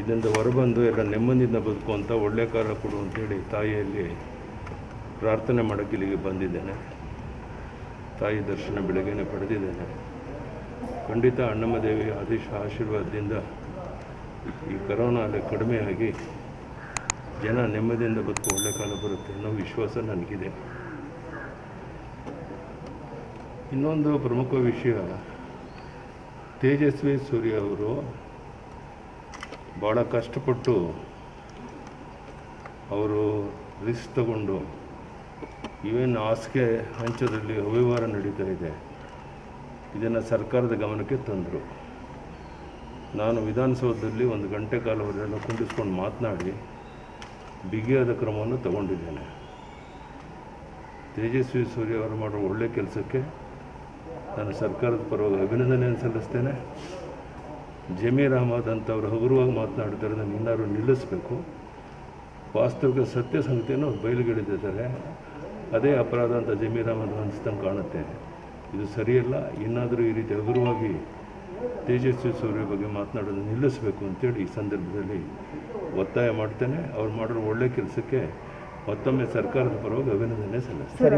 ಇದರಿಂದ ಹೊರಬಂದು ಎಲ್ಲ ನೆಮ್ಮದಿಯಿಂದ ಬದುಕುವಂಥ ಒಳ್ಳೆಯ ಕಾಲ ಕೊಡು ಅಂತೇಳಿ ತಾಯಿಯಲ್ಲಿ ಪ್ರಾರ್ಥನೆ ಮಾಡೋಕ್ಕೆ ಇಲ್ಲಿಗೆ ಬಂದಿದ್ದೇನೆ. ತಾಯಿ ದರ್ಶನ ಬೆಳಗ್ಗೆನೇ ಪಡೆದಿದ್ದೇನೆ. ಖಂಡಿತ ಅಣ್ಣಮ್ಮ ದೇವಿ ಆಶೀರ್ವಾದದಿಂದ ಈ ಕರೋನಾ ಅಲ್ಲೇ ಕಡಿಮೆಯಾಗಿ ಜನ ನೆಮ್ಮದಿಯಿಂದ ಬದುಕು ಒಳ್ಳೆ ಕಾಲ ಬರುತ್ತೆ ಅನ್ನೋ ವಿಶ್ವಾಸ ನನಗಿದೆ. ಇನ್ನೊಂದು ಪ್ರಮುಖ ವಿಷಯ, ತೇಜಸ್ವಿ ಸೂರ್ಯ ಅವರು ಭಾಳ ಕಷ್ಟಪಟ್ಟು ಅವರು ರಿಸ್ಕ್ ತಗೊಂಡು ಇವೇನು ಹಾಸಿಗೆ ಹಂಚೋದ್ರಲ್ಲಿ ಅವ್ಯವಹಾರ ನಡೀತಾ ಇದೆ, ಇದನ್ನು ಸರ್ಕಾರದ ಗಮನಕ್ಕೆ ತಂದರು. ನಾನು ವಿಧಾನಸೌಧದಲ್ಲಿ 1 ಗಂಟೆ ಕಾಲ ಅವರೆಲ್ಲ ಕುಂಡಿಸ್ಕೊಂಡು ಮಾತನಾಡಿ ಬಿಗಿಯಾದ ಕ್ರಮವನ್ನು ತಗೊಂಡಿದ್ದೇನೆ. ತೇಜಸ್ವಿ ಸೂರ್ಯ ಅವರು ಮಾಡೋ ಒಳ್ಳೆಯ ಕೆಲಸಕ್ಕೆ ನಾನು ಸರ್ಕಾರದ ಪರವಾಗಿ ಅಭಿನಂದನೆಯನ್ನು ಸಲ್ಲಿಸ್ತೇನೆ. ಜಮೀರ್ ಅಹಮದ್ ಅಂತವರು ಹಗುರವಾಗಿ ಮಾತನಾಡ್ತಾರೆ, ನಾನು ಇನ್ನಾರು ನಿಲ್ಲಿಸಬೇಕು. ವಾಸ್ತವಿಕ ಸತ್ಯ ಸಂಗತಿಯನ್ನು ಅವ್ರು ಬಯಲುಗೆಳೆದಿದ್ದಾರೆ. ಅದೇ ಅಪರಾಧ ಅಂತ ಜಮೀರ್ ಅಹಮದ್ ಅನಿಸ್ದಂಗೆ ಕಾಣುತ್ತೆ. ಇದು ಸರಿಯಲ್ಲ. ಇನ್ನಾದರೂ ಈ ರೀತಿ ಹಗುರವಾಗಿ ತೇಜಸ್ವಿ ಸೂರ್ಯ ಬಗ್ಗೆ ಮಾತನಾಡೋದು ನಿಲ್ಲಿಸಬೇಕು ಅಂತೇಳಿ ಈ ಸಂದರ್ಭದಲ್ಲಿ ಒತ್ತಾಯ ಮಾಡ್ತೇನೆ. ಅವ್ರು ಮಾಡಿರೋ ಒಳ್ಳೆ ಕೆಲಸಕ್ಕೆ ಮತ್ತೊಮ್ಮೆ ಸರ್ಕಾರದ ಪರವಾಗಿ ಅಭಿನಂದನೆ ಸಲ್ಲಿಸ್ತಾರೆ.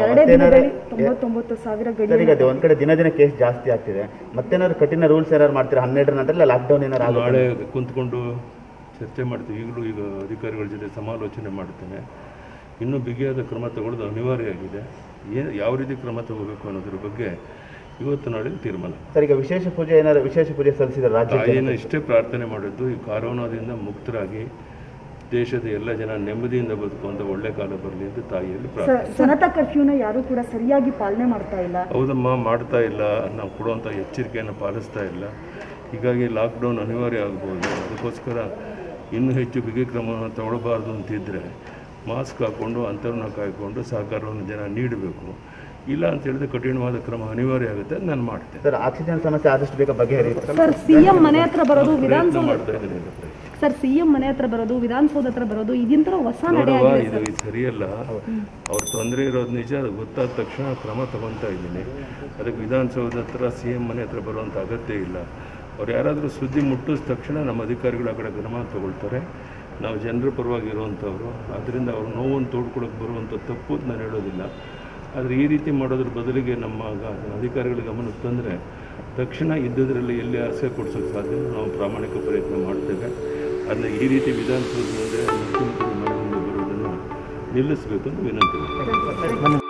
ಒಂದ್ ಕಡೆ ದಿನ ದಿನ ಕೇಸ್ ಜಾಸ್ತಿ ಆಗ್ತಿದೆ, ಮತ್ತೇನಾದ್ರು ಕಠಿಣ ರೂಲ್ಸ್ ಏನಾದ್ರು ಮಾಡ್ತೀರಾ? 12 ನಂತರ ಲಾಕ್ಡೌನ್ ಏನಾದ್ರು ನಾಳೆ ಕುಂತ್ಕೊಂಡು ಚರ್ಚೆ ಮಾಡ್ತೀವಿ. ಈಗಲೂ ಈಗ ಅಧಿಕಾರಿಗಳ ಜೊತೆ ಸಮಾಲೋಚನೆ ಮಾಡ್ತೇನೆ. ಇನ್ನೂ ಬಿಗಿಯಾದ ಕ್ರಮ ತಗೊಳ್ಳೋದು ಅನಿವಾರ್ಯ ಆಗಿದೆ. ಯಾವ ರೀತಿ ಕ್ರಮ ತಗೋಬೇಕು ಅನ್ನೋದ್ರ ಬಗ್ಗೆ ಇವತ್ತು ನಾಳೆ ತೀರ್ಮಾನ. ಸರ್, ಈಗ ವಿಶೇಷ ಪೂಜೆ ಸಲ್ಲಿಸಿದ ತಾಯಿಯನ್ನು ಇಷ್ಟೇ ಪ್ರಾರ್ಥನೆ ಮಾಡಿದ್ದು, ಈ ಕೊರೋನಾದಿಂದ ಮುಕ್ತರಾಗಿ ದೇಶದ ಎಲ್ಲ ಜನ ನೆಮ್ಮದಿಯಿಂದ ಬದುಕುವಂಥ ಒಳ್ಳೆ ಕಾಲ ಬರಲಿ ಅಂತ ತಾಯಿಯಲ್ಲಿ ಪ್ರಾರ್ಥನೆ. ಜನತಾ ಕರ್ಫ್ಯೂನ ಯಾರೂ ಕೂಡ ಸರಿಯಾಗಿ ಪಾಲನೆ ಮಾಡ್ತಾ ಇಲ್ಲ. ಹೌದಮ್ಮ, ಮಾಡ್ತಾ ಇಲ್ಲ. ನಾವು ಕೊಡುವಂಥ ಎಚ್ಚರಿಕೆಯನ್ನು ಪಾಲಿಸ್ತಾ ಇಲ್ಲ. ಹೀಗಾಗಿ ಲಾಕ್ಡೌನ್ ಅನಿವಾರ್ಯ ಆಗ್ಬೋದು. ಅದಕ್ಕೋಸ್ಕರ ಇನ್ನೂ ಹೆಚ್ಚು ಬಿಗಿ ಕ್ರಮವನ್ನು ತಗೊಳ್ಬಾರ್ದು ಅಂತಿದ್ದರೆ ಮಾಸ್ಕ್ ಹಾಕ್ಕೊಂಡು ಅಂತರನ್ನ ಕಾಯ್ಕೊಂಡು ಸಹಕಾರವನ್ನು ಜನ ನೀಡಬೇಕು. ಇಲ್ಲ ಅಂತ ಹೇಳಿದ್ರೆ ಕಠಿಣವಾದ ಕ್ರಮ ಅನಿವಾರ್ಯ ಆಗುತ್ತೆ. ನಾನು ಮಾಡ್ತೇನೆ. ಸರ್, ಆಕ್ಸಿಜನ್ ಸಮಸ್ಯೆ ಆದಷ್ಟು ಬೇಗ ಬಗೆಹರಿಯುತ್ತೆ. ಸರ್, ಸಿಎಂ ಮನೆ ಹತ್ರ ಬರೋದು, ವಿಧಾನಸೌಧ ಮಾಡ್ತಾ ಇದ್ದೀನಿ. ಸರ್, ಸಿಎಂ ಮನೆ ಹತ್ರ ಬರೋದು, ವಿಧಾನಸೌಧ ಹತ್ರ ಬರೋದು, ಇದೊಂಥರ ಹೊಸ ನಡೆ ಆಗಿದೆ. ಇದು ಸರಿಯಲ್ಲ. ಅವ್ರ ತೊಂದರೆ ಇರೋದು ನಿಜ. ಅದು ಗೊತ್ತಾದ ತಕ್ಷಣ ಕ್ರಮ ತಗೊತಾ ಇದ್ದೀನಿ. ಅದಕ್ಕೆ ವಿಧಾನಸೌಧ ಹತ್ರ ಸಿಎಂ ಮನೆ ಹತ್ರ ಬರುವಂಥ ಅಗತ್ಯ ಇಲ್ಲ. ಅವ್ರು ಯಾರಾದರೂ ಸುದ್ದಿ ಮುಟ್ಟಿದ ತಕ್ಷಣ ನಮ್ಮ ಅಧಿಕಾರಿಗಳು ಆ ಕಡೆ ಕ್ರಮ ತಗೊಳ್ತಾರೆ. ನಾವು ಜನರ ಪರವಾಗಿ ಇರುವಂಥವ್ರು, ಆದ್ದರಿಂದ ಅವ್ರ ನೋವನ್ನು ತೋಡ್ಕೊಳಕ್ಕೆ ಬರುವಂಥ ತಪ್ಪು ನಾನು ಹೇಳೋದಿಲ್ಲ. ಆದರೆ ಈ ರೀತಿ ಮಾಡೋದ್ರ ಬದಲಿಗೆ ನಮ್ಮ ಅಧಿಕಾರಿಗಳ ಗಮನಕ್ಕೆ ತಂದರೆ ತಕ್ಷಣ ಇದ್ದದರಲ್ಲಿ ಎಲ್ಲಿ ಆಸೆ ಕೊಡಿಸೋಕ್ಕೆ ಸಾಧ್ಯ ನಾವು ಪ್ರಾಮಾಣಿಕ ಪ್ರಯತ್ನ ಮಾಡ್ತೇವೆ. ಅದನ್ನ ಈ ರೀತಿ ವಿಧಾನಸೌಧದಲ್ಲಿ ಮುಖ್ಯಮಂತ್ರಿ ಮನೆ ಮುಂದೆ ಬರುವುದನ್ನು ನಿಲ್ಲಿಸಬೇಕು ಅಂತ ವಿನಂತಿ.